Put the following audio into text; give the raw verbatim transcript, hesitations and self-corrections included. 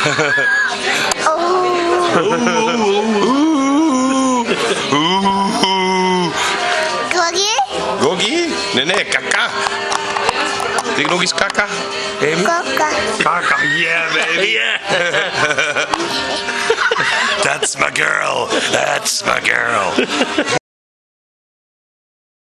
Gogi? Gogi? Nenek, kakak. Think Gogi's kakak? Amy? Coca. Kakak, yeah, baby. Yeah. That's my girl. That's my girl.